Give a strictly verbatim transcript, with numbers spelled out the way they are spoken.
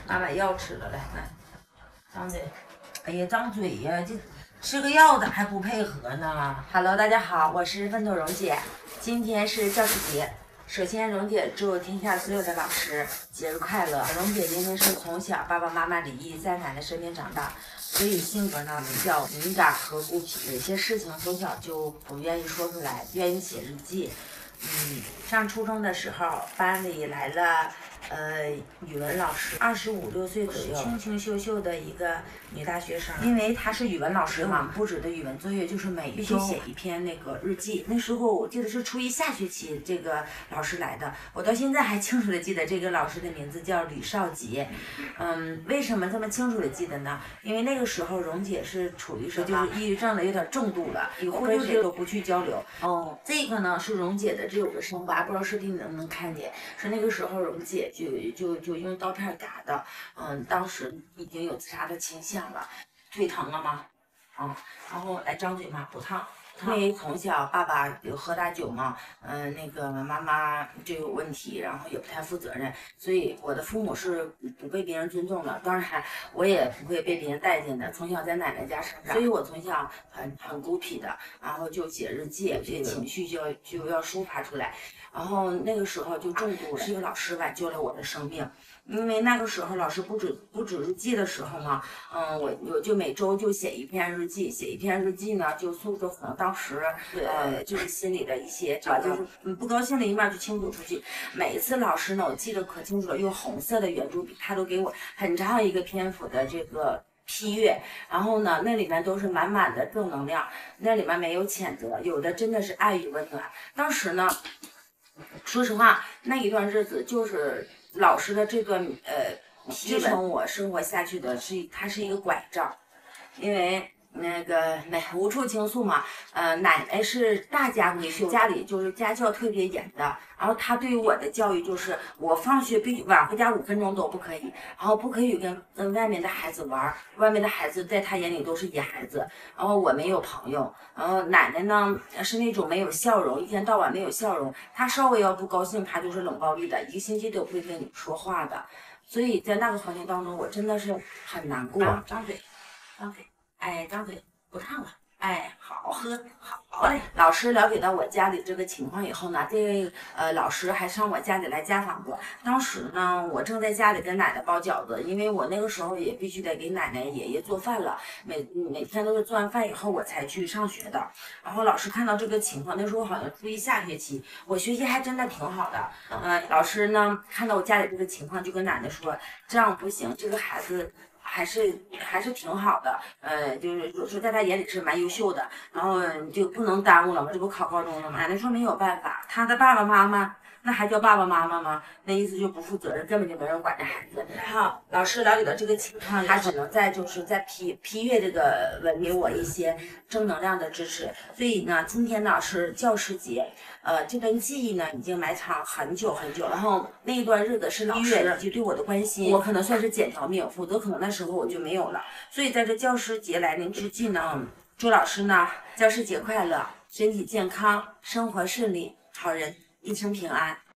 妈把药吃了，来来，张嘴。哎呀，张嘴呀，这吃个药咋还不配合呢 ？Hello， 大家好，我是奋斗蓉姐，今天是教师节。首先，蓉姐祝天下所有的老师节日快乐。蓉姐因为是从小爸爸妈妈离异，在奶奶身边长大，所以性格呢比较敏感和孤僻，有些事情从小就不愿意说出来，愿意写日记。嗯，上初中的时候，班里来了呃语文老师，二十五六岁左右，清清秀秀的一个女大学生。因为她是语文老师嘛，布置的语文作业就是每必须写一篇那个日记。那时候我记得是初一下学期，这个老师来的，我到现在还清楚的记得这个老师的名字叫吕少杰。嗯，为什么这么清楚的记得呢？因为那个时候蓉姐是处于是就是抑郁症的有点重度了，几乎跟谁都不去交流。哦，这个呢是蓉姐的这有个伤疤，不知道师弟你能不能看见？是那个时候蓉姐就就就用刀片打的，嗯，当时已经有自杀的倾向了。腿疼了吗？啊、嗯，然后来张嘴嘛，不烫。因为从小爸爸有喝大酒嘛，嗯、呃，那个妈妈就有问题，然后也不太负责任，所以我的父母是不被别人尊重的，当然我也不会被别人待见的。从小在奶奶家生长，所以我从小很很孤僻的，然后就写日记，这些情绪就要就要抒发出来。然后那个时候就重度了，是一个老师挽救了我的生命。因为那个时候老师布置布置日记的时候嘛，嗯，我我就每周就写一篇日记，写一篇日记呢，就诉说可能当时呃就是心里的一些，就是嗯不高兴的一面就倾吐出去。每一次老师呢，我记得可清楚了，用红色的圆珠笔，他都给我很长一个篇幅的这个批阅，然后呢，那里面都是满满的正能量，那里面没有谴责，有的真的是爱与温暖。当时呢，说实话，那一段日子就是老师的这段呃支撑我生活下去的是，它是一个拐杖，因为那个没无处倾诉嘛。呃，奶奶是大家闺秀，家里就是家教特别严的，然后她对于我的教育就是，我放学必须晚回家五分钟都不可以，然后不可以跟跟外面的孩子玩，外面的孩子在她眼里都是野孩子，然后我没有朋友，然后奶奶呢是那种没有笑容，一天到晚没有笑容，她稍微要不高兴，她就是冷暴力的，一个星期都不会跟你说话的。所以在那个环境当中，我真的是很难过。啊、张嘴，张嘴，哎，张嘴，不烫了。哎，好喝，好嘞。老师了解到我家里这个情况以后呢，这呃老师还上我家里来家访过。当时呢，我正在家里跟奶奶包饺子，因为我那个时候也必须得给奶奶爷爷做饭了，每每天都是做完饭以后我才去上学的。然后老师看到这个情况，那时候好像初一下学期，我学习还真的挺好的。嗯、呃，老师呢看到我家里这个情况，就跟奶奶说，这样不行，这个孩子。还是还是挺好的，呃，就是说在他眼里是蛮优秀的，然后就不能耽误了嘛，这不考高中了嘛。奶奶说没有办法，他的爸爸妈妈那还叫爸爸妈妈吗？那意思就不负责任，根本就没人管着孩子。然后老师了解到这个情况，他只能再就是再批批阅这个文给我一些正能量的支持。所以呢，今天呢是教师节，呃，这段记忆呢已经埋藏很久很久。然后那一段日子是老师以及对我的关心，我可能算是捡条命，否则可能那时候我就没有了。所以在这教师节来临之际呢，祝老师呢教师节快乐，身体健康，生活顺利，好人一生平安。